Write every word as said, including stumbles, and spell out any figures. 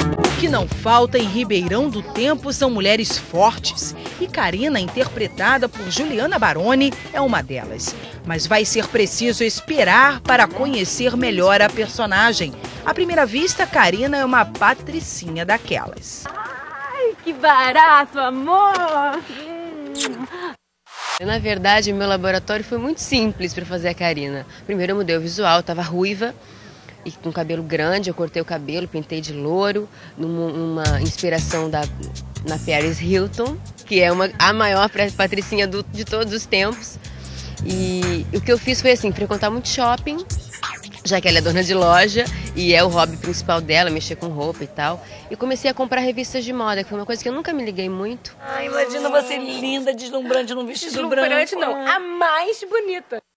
O que não falta em Ribeirão do Tempo são mulheres fortes. E Karina, interpretada por Juliana Baroni, é uma delas. Mas vai ser preciso esperar para conhecer melhor a personagem. À primeira vista, Karina é uma patricinha daquelas. Ai, que barato, amor! Na verdade, meu laboratório foi muito simples para fazer a Karina. Primeiro eu mudei o visual, eu estava ruiva e com cabelo grande, eu cortei o cabelo, pintei de louro, numa, numa inspiração da, na Paris Hilton, que é uma, a maior patricinha do, de todos os tempos. E o que eu fiz foi assim, frequentar muito shopping, já que ela é dona de loja e é o hobby principal dela, mexer com roupa e tal. E comecei a comprar revistas de moda, que foi uma coisa que eu nunca me liguei muito. Ai, imagina você linda, deslumbrante num vestido Deslumbrante branco. não, a mais bonita.